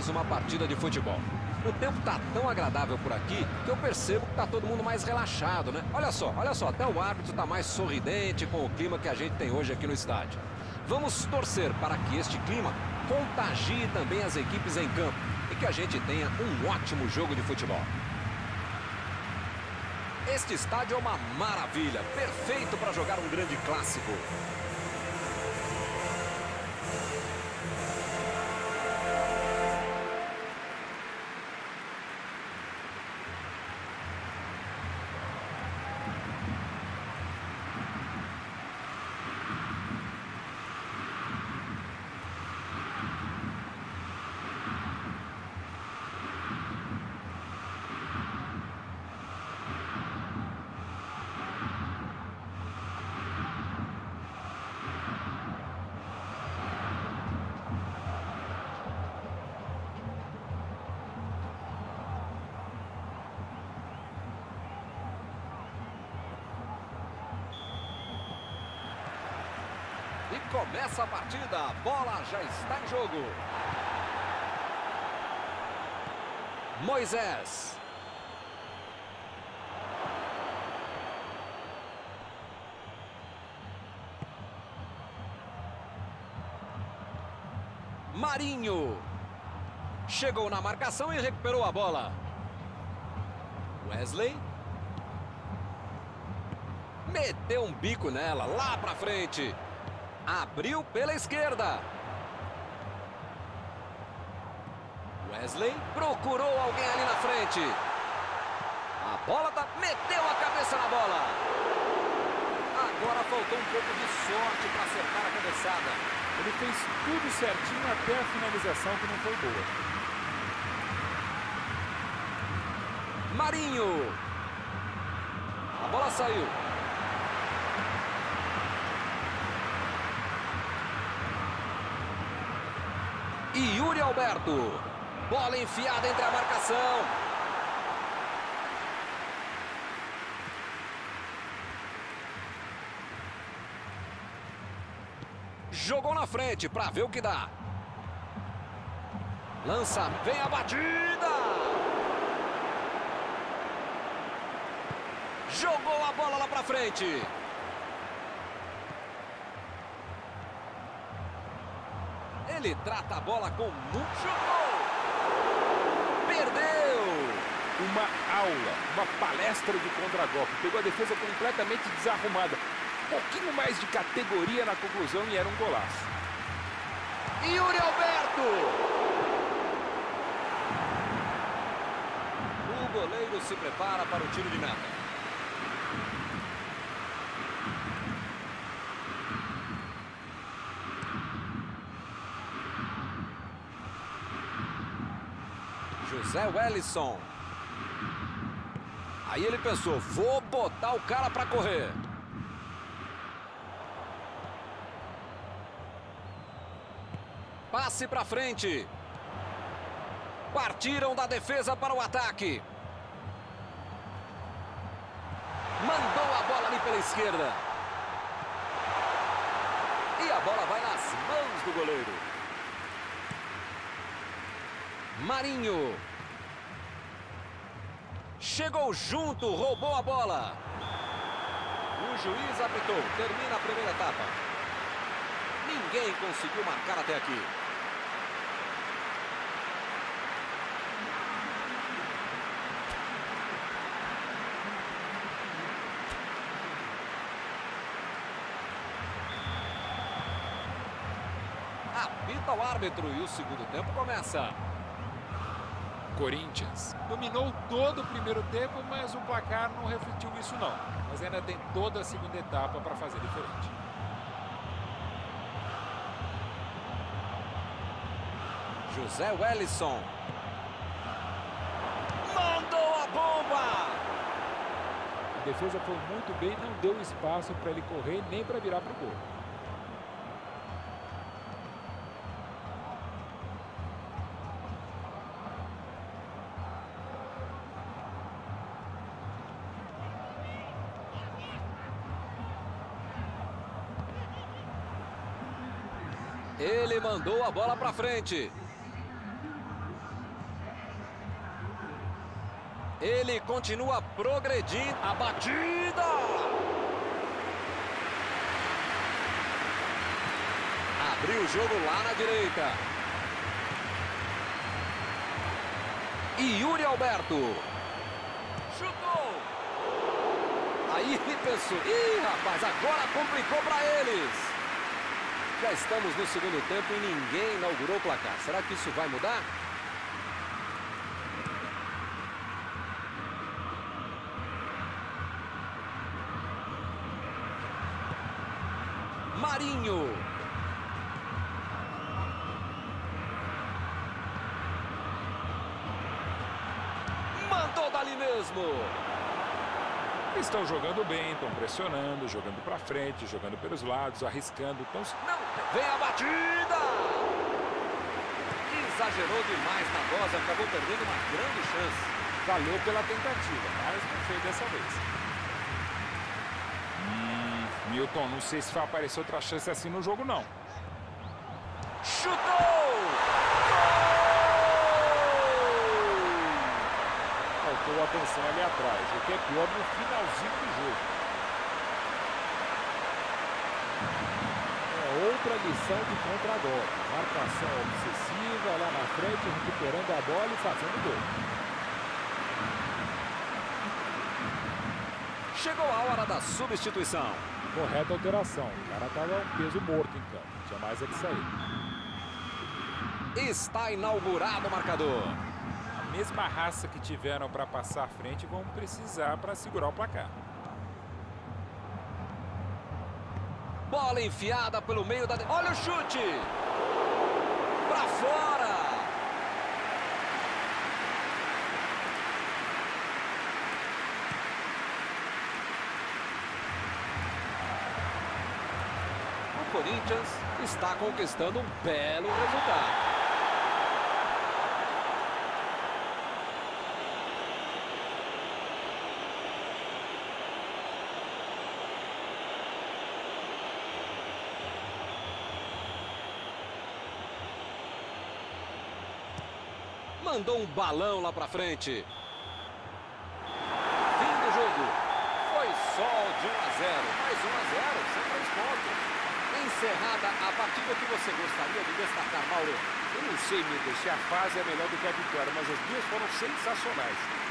mais uma partida de futebol. O tempo tá tão agradável por aqui que eu percebo que tá todo mundo mais relaxado, né? Olha só, até o árbitro tá mais sorridente com o clima que a gente tem hoje aqui no estádio. Vamos torcer para que este clima contagie também as equipes em campo e que a gente tenha um ótimo jogo de futebol. Este estádio é uma maravilha, perfeito para jogar um grande clássico. E começa a partida, a bola já está em jogo. Moisés. Marinho. Chegou na marcação e recuperou a bola. Wesley. Meteu um bico nela, lá pra frente. Abriu pela esquerda. Wesley procurou alguém ali na frente. A bola meteu a cabeça na bola. Agora faltou um pouco de sorte para acertar a cabeçada. Ele fez tudo certinho até a finalização, que não foi boa. Marinho. A bola saiu. E Yuri Alberto. Bola enfiada entre a marcação. Jogou na frente para ver o que dá. Lança, vem a batida. Jogou a bola lá para frente. Ele trata a bola com muito... Jogou! Perdeu! Uma aula, uma palestra de contragolpe. Pegou a defesa completamente desarrumada. Um pouquinho mais de categoria na conclusão e era um golaço. Yuri Alberto! O goleiro se prepara para o tiro de meta. José Wellison. Aí ele pensou, vou botar o cara para correr. Passe para frente. Partiram da defesa para o ataque. Mandou a bola ali pela esquerda. E a bola vai nas mãos do goleiro. Marinho. Chegou junto, roubou a bola. O juiz apitou, termina a primeira etapa. Ninguém conseguiu marcar até aqui. Apita o árbitro e o segundo tempo começa. Corinthians dominou todo o primeiro tempo, mas o placar não refletiu isso não. Mas ainda tem toda a segunda etapa para fazer diferente. José Wellison. Mandou a bomba! A defesa foi muito bem, não deu espaço para ele correr nem para virar para o gol. Ele mandou a bola para frente. Ele continua progredindo. A batida! Abriu o jogo lá na direita. E Yuri Alberto. Chutou! Aí ele pensou, ih, rapaz, agora complicou para eles. Já estamos no segundo tempo e ninguém inaugurou o placar. Será que isso vai mudar? Marinho. Mandou dali mesmo. Estão jogando bem, estão pressionando, jogando para frente, jogando pelos lados, arriscando. Então... Não, vem a batida! Exagerou demais na dose, acabou perdendo uma grande chance. Valeu pela tentativa, mas não foi dessa vez. Milton, não sei se vai aparecer outra chance assim no jogo, não. Chutou! Faltou atenção ali atrás, o que é pior no finalzinho do jogo. Outra lição de contra-golpe. Marcação obsessiva lá na frente, recuperando a bola e fazendo gol. Chegou a hora da substituição. Correta alteração. O cara estava um peso morto em campo. Tinha mais é que sair. Está inaugurado o marcador. A mesma raça que tiveram para passar à frente vão precisar para segurar o placar. Bola enfiada pelo meio da... Olha o chute! Pra fora! O Corinthians está conquistando um belo resultado. Mandou um balão lá pra frente. Fim do jogo. Foi só de 1-0. Mais 1-0, sem 3 pontos. Encerrada a partida, que você gostaria de destacar, Mauro? Eu não sei, Milton, se a fase é melhor do que a vitória, mas as duas foram sensacionais.